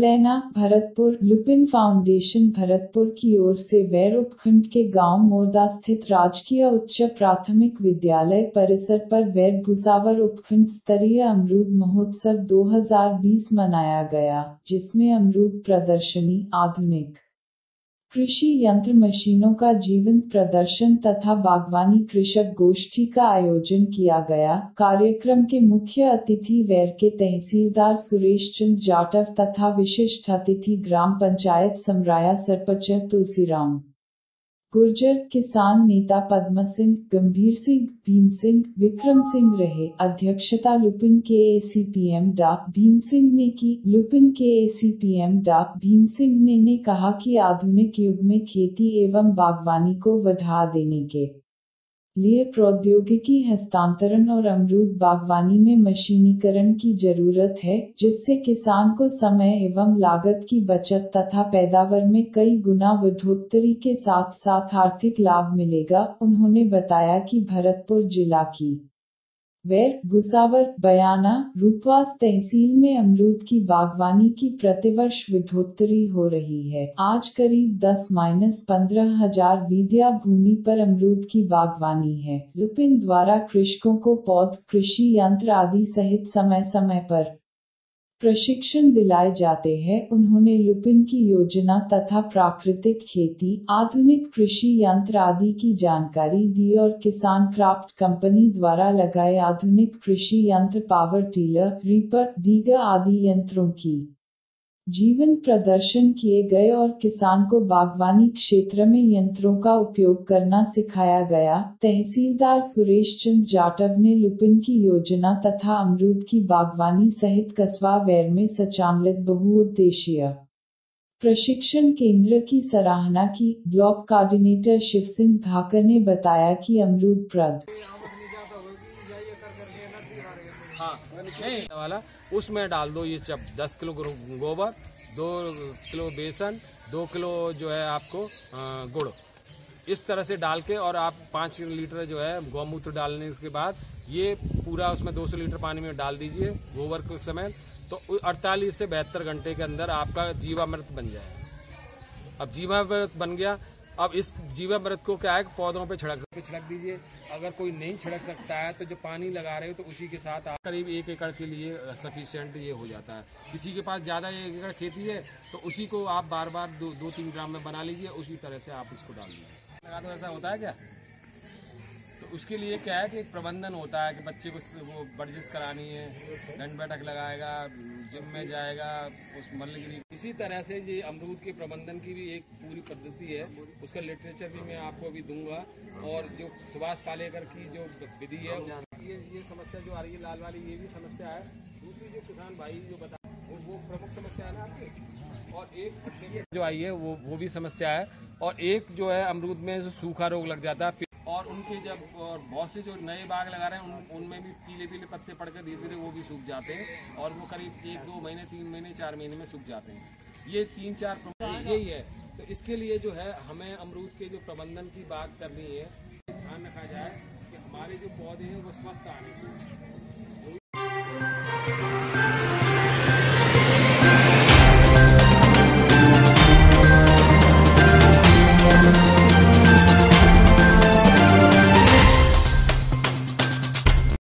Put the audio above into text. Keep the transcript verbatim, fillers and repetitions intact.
Morena Bharatpur Lupin foundation Bharatpur की ओर से वैर उपखंड के गांव मोरदा स्थित राजकीय उच्च प्राथमिक विद्यालय परिसर पर वैर भुसावर उपखंड स्तरीय अमरूद महोत्सव दो हज़ार बीस मनाया गया, जिसमें अमरूद प्रदर्शनी, आधुनिक कृषि यंत्र मशीनों का जीवंत प्रदर्शन तथा बागवानी कृषक गोष्ठी का आयोजन किया गया। कार्यक्रम के मुख्य अतिथि वैर के तहसीलदार सुरेश चंद जाटव तथा विशिष्ट अतिथि ग्राम पंचायत समराया सरपंच तुलसीराम गुर्जर, किसान नेता पद्म सिंह, गंभीर सिंह, भीम सिंह, विक्रम सिंह रहे। अध्यक्षता लुपिन के एसीपीएम डा भीम सिंह ने की। लुपिन के एसीपीएम डा भीम सिंह ने, ने कहा कि आधुनिक युग में खेती एवं बागवानी को बढ़ावा देने के लिए प्रौद्योगिकी हस्तांतरण और अमरूद बागवानी में मशीनीकरण की जरूरत है, जिससे किसान को समय एवं लागत की बचत तथा पैदावार में कई गुना बढ़ोतरी के साथ साथ आर्थिक लाभ मिलेगा। उन्होंने बताया कि भरतपुर जिला की वैर भुसावर, बयाना, रूपवास तहसील में अमरूद की बागवानी की प्रतिवर्ष बढ़ोतरी हो रही है। आज करीब दस माइनस पंद्रह हजार विद्या भूमि पर अमरूद की बागवानी है। लुपिन द्वारा कृषकों को पौध, कृषि यंत्र आदि सहित समय समय पर प्रशिक्षण दिलाए जाते हैं। उन्होंने लुपिन की योजना तथा प्राकृतिक खेती, आधुनिक कृषि यंत्र आदि की जानकारी दी और किसान क्राफ्ट कंपनी द्वारा लगाए आधुनिक कृषि यंत्र पावर टीलर, रीपर, डीगर आदि यंत्रों की जीवन प्रदर्शन किए गए और किसान को बागवानी क्षेत्र में यंत्रों का उपयोग करना सिखाया गया। तहसीलदार सुरेश चंद जाटव ने लुपिन की योजना तथा अमरूद की बागवानी सहित कस्बा वैर में संचालित बहुउद्देशीय प्रशिक्षण केंद्र की सराहना की। ब्लॉक कोऑर्डिनेटर शिव सिंह धाकर ने बताया कि अमरूद प्रद हाँ नहीं वाला उसमें डाल दो ये जब दस किलो गोबर, दो किलो बेसन, दो किलो जो है आपको गुड़, इस तरह से डाल के और आप पाँच लीटर जो है गौमूत्र डालने के बाद ये पूरा उसमें दो सौ लीटर पानी में डाल दीजिए गोबर के समय, तो अड़तालीस से बहत्तर घंटे के अंदर आपका जीवामृत बन जाएगा। अब जीवामृत बन गया, अब इस जीवामृत को क्या है पौधों पे छिड़क छिड़क दीजिए। अगर कोई नहीं छिड़क सकता है तो जो पानी लगा रहे हो तो उसी के साथ आप करीब एक एकड़ के लिए सफिशिएंट ये हो जाता है। किसी के पास ज़्यादा एक एकड़ खेती है तो उसी को आप बार बार दो दो तीन ग्राम में बना लीजिए, उसी तरह से आप इसको डाल दीजिए। लगा तो ऐसा होता है क्या? तो उसके लिए क्या है कि एक प्रबंधन होता है कि बच्चे को वो वर्जिश करानी है, दंड बैठक लगाएगा, जिम में जाएगा, उस मल्लगिरी। इसी तरह से ये अमरूद के प्रबंधन की भी एक पूरी पद्धति है, उसका लिटरेचर भी मैं आपको अभी दूंगा। और जो सुभाष पालेकर की जो विधि है, ये ये समस्या जो आ रही है लाल वाली, ये भी समस्या है। दूसरी जो किसान भाई जो बता वो, वो प्रमुख समस्या है ना आपकी, और एक जो आई है वो वो भी समस्या है। और एक जो है अमरूद में जो सूखा रोग लग जाता है, और उनके जब और बहुत से जो नए बाग लगा रहे हैं उन, उनमें भी पीले पीले पत्ते पड़कर धीरे धीरे वो भी सूख जाते हैं, और वो करीब एक दो महीने तीन महीने चार महीने में सूख जाते हैं। ये तीन चार यही है। तो इसके लिए जो है हमें अमरूद के जो प्रबंधन की बात करनी है, ध्यान रखा जाए कि हमारे जो पौधे हैं वो स्वस्थ आने चाहिए।